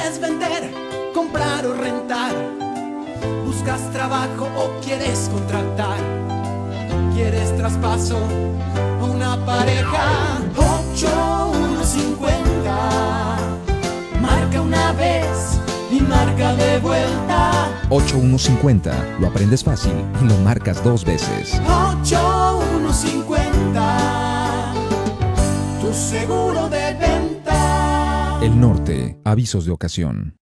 ¿Quieres vender, comprar o rentar? ¿Buscas trabajo o quieres contratar? ¿Quieres traspaso o una pareja? 8150. Marca una vez y marca de vuelta. 8150. Lo aprendes fácil y lo marcas 2 veces. 8150. Tu seguro de venta. El Norte. Avisos de ocasión.